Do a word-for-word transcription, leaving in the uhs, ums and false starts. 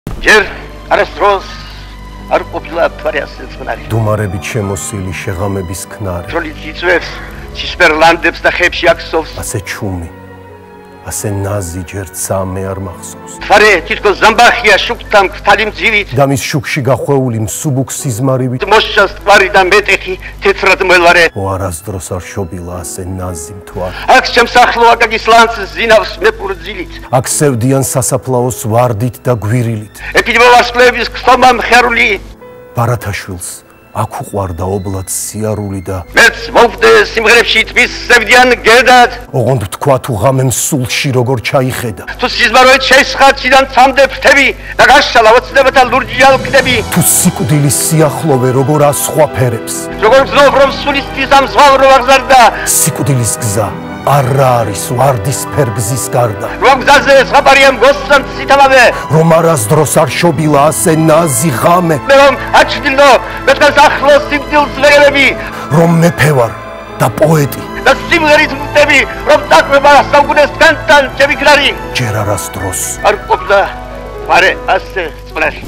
ჯერ არასდროს არ ყოფილა მთვარე ასე წყნარი. დუმარებით შემოსილი შეღამების ქნარი. თროლით იწვევს ცისფერლანდებს და ხებში აქსოვს. ასე ჩუმი, ასე ნაზი ჯერ წამე არ მახსოვს. მთვარე თითქოს ზამბახია შუქთან ქთალი მძივით. და მის შუქში გახვეული მსუბუქ სიზმარივით მოსჩას თვარი და მეტეხი თეთრად მელვარე. ო არასდროს არ შობილა ასე ნაზი მთვარე. აქ ჩემს ახლო აკაკის ლანცს ზინავს მეპურძილით. აქ სევდიან სასაფლაოს ვარდით და გვირილით. ეპიდემოვარსკვლავების ქსომა მხერული. ბარათაშვილს აქ უყვარდა ობლად სიარული და მეც მოვდე სიმღერებში თმის სევდიან გედად. ოღონდ თქვა თუ ღამემ სულში როგორ ჩაიხედა. თუ სიზმაროეთ შეისხაჩიდან ცამდე ფრთები და გაშალა ოცნებათა ლურჯი ალკდები. თუ სიკვდილის სიახლოვე როგორ ასხვა ფერებს. როგორ გზნობ რომ სულისთვის ამ ზღვაურ აღზარდა. სიკვდილის გზა არ არის ვარდისფერ გზის გარდა. რომ გზაზე ზღაპარია მგოსთან ცითავავე. რომ არასდროს არ შობილა ასე ნაზი ღამე. მე რომ აჩდილო მეთხას ახლო სიმდილს ვერები. რომ მეფე ვარ და პოეტი. და სიმღერით ვტები რომ დაკვება საუკუნეს თან თან ჩემი ქრარი. ჯერ არასდროს არ ყოფილა მთვარე ასე წყნარი.